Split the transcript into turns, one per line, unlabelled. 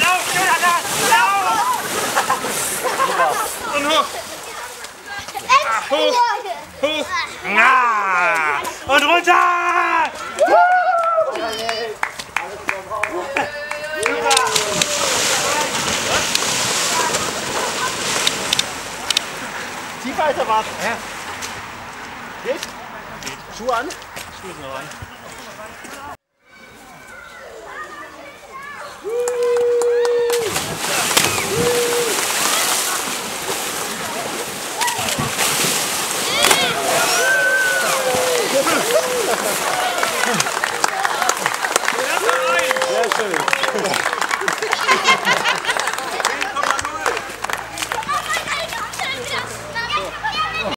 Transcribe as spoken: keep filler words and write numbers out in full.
Lauf, Jonathan! Lauf! Und hoch! Hoch! Hoch! Na! Und runter!
Tief weiter warten.
Ja.
Geht? Geht. Schuhe an?
Schuhe noch an.